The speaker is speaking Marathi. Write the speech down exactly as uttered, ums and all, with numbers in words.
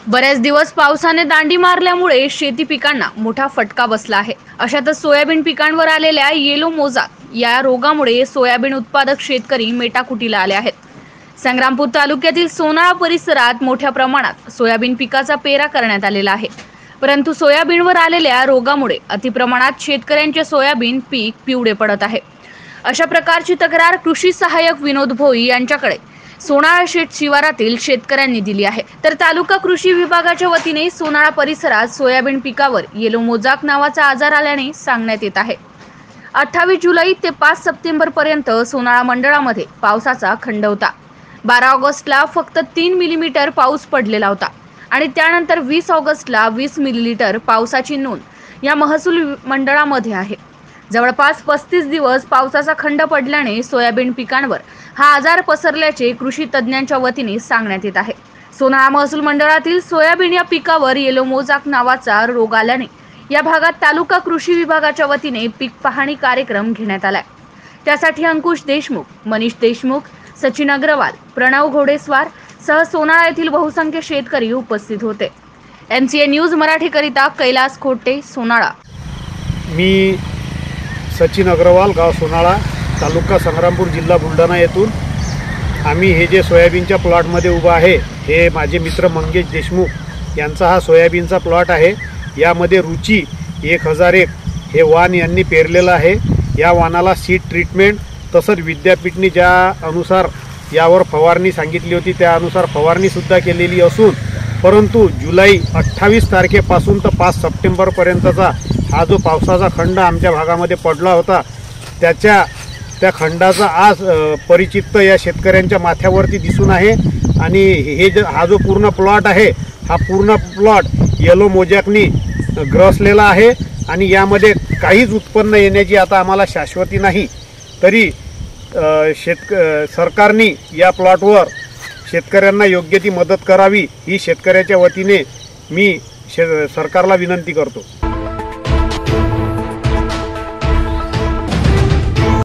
बरेच दिवस पावसाने दांडी मारल्यामुळे शेती पिकांना मोठा फटका बसला आहे। अशातच सोयाबीन पिकांवर आलेल्या येलो मोजाक या रोगामुळे सोयाबीन उत्पादक शेतकरी मेटाकुटीला आले आहेत। संग्रामपूर तालुक्यातील सोनाळा परिसरात मोठ्या प्रमाणात सोयाबीन पिकाचा पेरा करण्यात आलेला आहे, परंतु सोयाबीनवर आलेल्या रोगामुळे अतिप्रमाणात शेतकऱ्यांचे सोयाबीन पीक पिवळे पडत आहे। अशा प्रकारची तक्रार कृषी सहाय्यक विनोद भोई यांच्याकडे सोनाळा शेत शिवारातील शेतकऱ्यांनी दिली आहे। तर तालुका कृषी विभागाच्या वतीने सोनाळा परिसरात सोयाबीन पिकावर येलो मोजाक नावाचा आजार आल्याने सांगण्यात येत आहे। अठ्ठावीस जुलै ते पाच सप्टेंबर पर्यंत सोनाळा मंडळामध्ये पावसाचा खंड होता। बारा ऑगस्टला फक्त तीन मिलीमीटर पाऊस पडलेला होता आणि त्यानंतर वीस ऑगस्टला वीस मिलीमीटर पावसाची नोंद या महसूल मंडळामध्ये आहे। जवळपास पस्तीस दिवस पावसाचा खंड पडल्याने सोयाबीन पिकांवर हा आजार पसरल्याचे कृषी तज्ञांच्या वतीने सांगण्यात येत आहे। सोनाळा महसूल मंडळातील सोयाबीन या पिकावर येलो मोजाक नावाचा रोग आल्याने या भागात तालुका कृषी विभागाच्या वतीने पीक पाहणी कार्यक्रम घेण्यात आलाय। त्यासाठी अंकुश देशमुख, मनीष देशमुख, सचिन अग्रवाल, प्रणव घोडेस्वार सह सोनाळा येथील बहुसंख्य शेतकरी उपस्थित होते। एमसीए न्यूज मराठी करिता कैलास खोटे, सोनाळा। मी सचिन अग्रवाल, गाव सोनाळा, तालुका संग्रामपूर, जिल्हा बुलढाणा येथून आम्ही हे जे सोयाबीनच्या प्लॉटमध्ये उभा आहे हे माझे मित्र मंगेश देशमुख यांचा हा सोयाबीनचा प्लॉट आहे। यामध्ये रुची एक हजार एक हे वाण यांनी पेरलेलं आहे। या वाणाला सीड ट्रीटमेंट तसंच विद्यापीठने ज्या अनुसार यावर फवारणी सांगितली होती त्या अनुसार फवारणीसुद्धा केलेली असून, परंतु जुलै अठ्ठावीस तारखेपासून तर पाच सप्टेंबरपर्यंतचा हा जो पावसाचा खंड आमच्या भागामध्ये पडला होता त्याच्या त्या खंडाचा आज परिचित या शेतकऱ्यांच्या माथ्यावरती दिसून आहे। आणि हे जे हा जो पूर्ण प्लॉट आहे हा पूर्ण प्लॉट येलो मोजॅकनी ग्रसलेला आहे आणि यामध्ये काहीच उत्पन्न येण्याची आता आम्हाला शाश्वती नाही। तरी शेतक सरकारने या प्लॉटवर शेतकऱ्यांना योग्य ती मदत करावी ही शेतकऱ्याच्या वतीने मी शे सरकारला विनंती करतो।